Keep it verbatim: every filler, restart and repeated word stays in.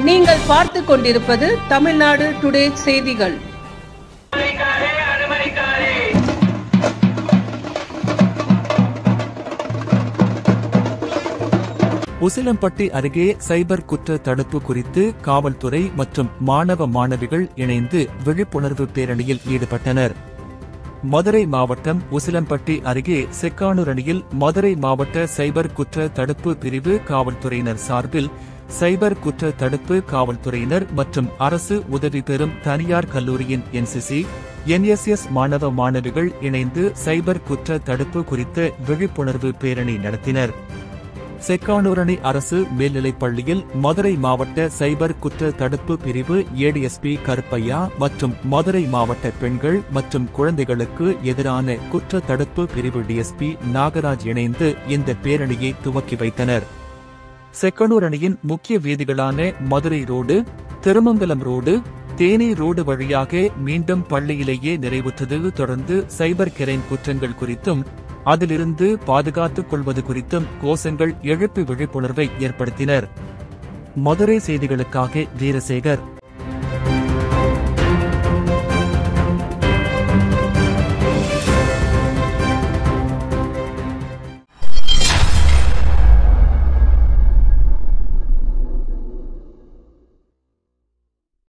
நீங்கள் பார்த்துக் கொண்டிருப்பது தமிழ்நாடு டுடே செய்திகள். உசிலம்பட்டி அருகே சைபர் குற்ற தடுப்பு குறித்து காவல்துறை மற்றும் மாணவ மாணவிகள் இணைந்து விழிப்புணர்வு பேரணியில் ஈடுபட்டனர். மதுரை மாவட்டம் உசிலம்பட்டி அருகே செக்கானூரணியில் மதுரை மாவட்ட சைபர் குற்ற தடுப்பு பிரிவு காவல்துறையினர் சார்பில் சைபர் குற்ற தடுப்பு காவல்துறையினர் மற்றும் அரசு உதவி பெறும் தனியார் கல்லூரியின் என்சிசி, என்எஸ்எஸ் மாணவ மாணவிகள் இணைந்து சைபர் குற்ற தடுப்பு குறித்த விழிப்புணர்வு பேரணி நடத்தினர். செக்கானூரணி அரசு மேல்நிலைப் பள்ளியில் மதுரை மாவட்ட சைபர் குற்ற தடுப்பு பிரிவு ஏடிஎஸ்பி கருப்பையா மற்றும் மதுரை மாவட்ட பெண்கள் மற்றும் குழந்தைகளுக்கு எதிரான குற்ற தடுப்பு பிரிவு டிஎஸ்பி நாகராஜ் இணைந்து இந்த பேரணியை துவக்கி வைத்தனர். செக்கானூரணியின் முக்கிய வீதிகளான Madurai road, Tirumangalam road, Theni road வழியாக மீண்டும் பள்ளியிலேயே நிறைவுற்றது. தொடர்ந்து சைபர் கிரைம் குற்றங்கள் குறித்தும் அதிலிருந்து பாதுகாத்துக் கொள்வது குறித்தும் கோஷங்கள் எழுப்பி விழிப்புணர்வை ஏற்படுத்தினர். மதுரை செய்திகளுக்காக வீரசேகர்.